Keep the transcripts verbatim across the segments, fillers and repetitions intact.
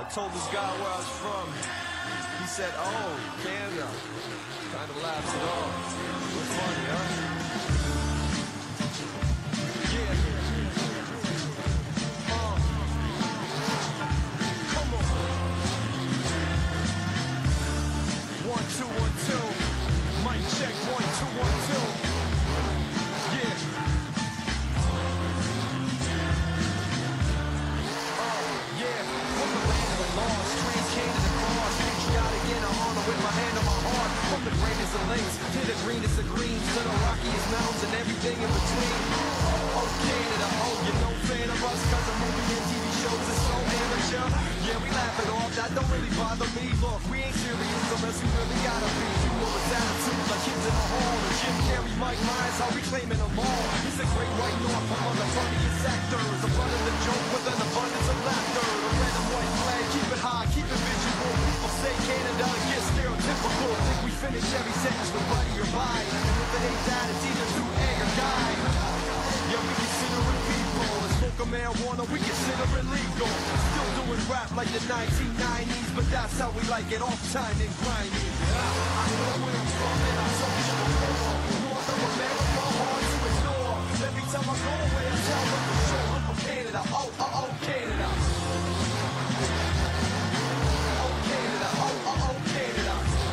told this guy where I was from. He said, oh, Canada. Kind of laughed it off. It was funny, huh? Yeah. Uh. Come on. One, two, one, two. Mic check, one, two, one, two. Yeah. Uh, yeah. From the land of the lost, trans-Canada cross, patriotic in a honor with my hand on my heart. From the greatest of lakes to the greenest of greens, to the rockiest mountains and everything in between. Oh, Canada, oh, you're no fan of us, cause the movie and T V shows is so amateur. Yeah, we laugh it off, that don't really bother me. Look, we ain't serious unless we really gotta be. You know it's attitude like kids in a hall. The Jim Carrey, Mike Myers, how we claiming them all. It's a great white north, home of the funniest actors. The front of the joke with an abundance of laughter. The red and white flag, keep it high, keep it visual. People say Canada, get stereotypical. Think we finish every sentence with buddy or bye. And if it ain't that, it's either through A or die. Yeah, we consider it people. And smoke a marijuana, we consider it legal. Still doing rap like the nineteen nineties, but that's how we like it, off time and grimy. I know where I'm from and I told you before. North of America, hard to ignore. Every time I go away, I tell them for sure I'm from Canada. Oh, oh, oh, Canada. Oh, Canada. Oh, oh, oh, Canada.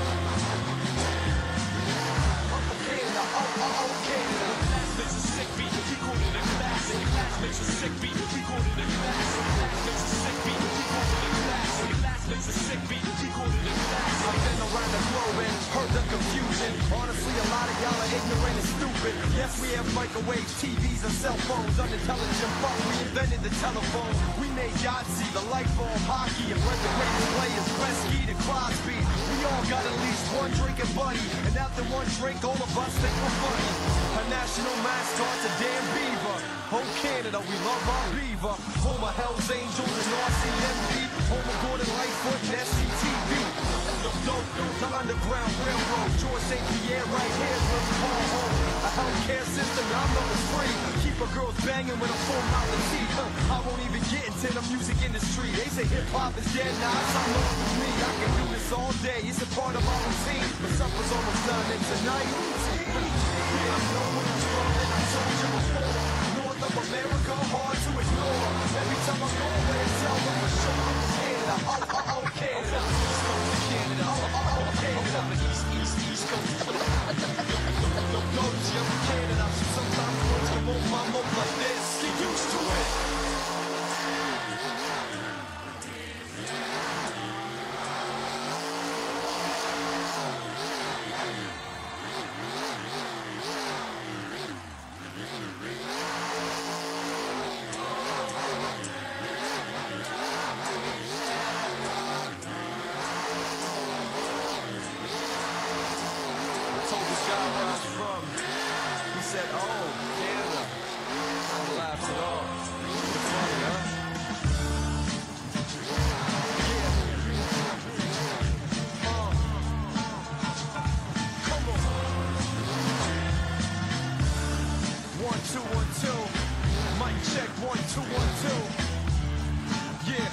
I'm from Canada. Oh, oh, oh, Canada. Makes a sick beat, we call it a classic. Class makes a sick beat, we call it a classic. Class makes a sick beat, we call it a classic. Class makes a sick beat, we call it a classic. I've been around the globe and heard the confusion. Honestly, a lot of y'all are ignorant and stupid. Yes, we have microwaves, T Vs, and cell phones. Unintelligent fuck, we invented the telephone. We made Yahtzee, the light bulb, hockey, and bred the greatest players, Gretzky to Crosby. We all got at least one drinking buddy, and after one drink, all of us think we're funny. A national mascot's a damn beaver. Oh, Canada, we love our beaver. Home of Hell's Angels and R C M P. Home of Gordon Lightfoot and S C T V. The dope, the Underground Railroad. George Saint Pierre right here is where we call home. A healthcare system, y'all know it's free. Keep a girls banging with a full mouth of teeth. Huh, I won't even get into the music industry. They say hip-hop is dead, nah, it's not love for me. I can do this all day, it's a part of our routine. But supper's almost done, and tonight, yeah, I know where I'm from, and I told you before. North of America, hard to ignore. Every time I go away, I tell them for sure I'm from Canada. Oh, oh, oh, Canada. East Coast of Canada. Oh, oh, oh, Canada. East, east, east coast. No, no, I'm from Canada. So sometimes words come over my mouth like this. Get used to it. Told this guy where I was from. He said, oh, Canada. I laughed it off. It was funny, huh? Yeah. Uh. Come on. One, two, one, two. Mic check, one, two, one, two. Yeah.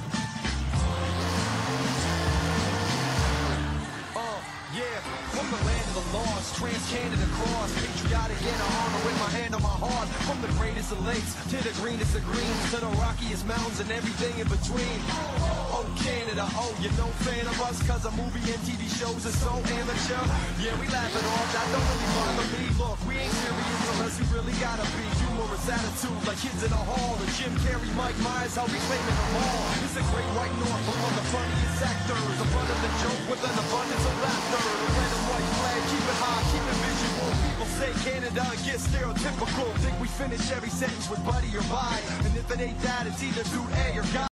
Uh, yeah. From the land of the lost, trans-Canada cross, patriotic in a honor with my hand on my heart. From the greatest of lakes to the greenest of greens, to the rockiest mountains and everything in between. Oh, Canada, oh, you're no fan of us, cause the movie and T V shows are so amateur. Yeah, we laugh it off, that don't really bother me. Look, we ain't serious unless we really gotta be. Humorous attitude like kids in a hall. The Jim Carrey, Mike Myers, how we claiming them all. It's a great white north, home of the funniest actors. The front of the joke with an abundance of laughter. The red and white flag, keep it high, keep it visual. People say Canada and get stereotypical. Think we finish every sentence with buddy or bye. And if it ain't that, it's either through A or God.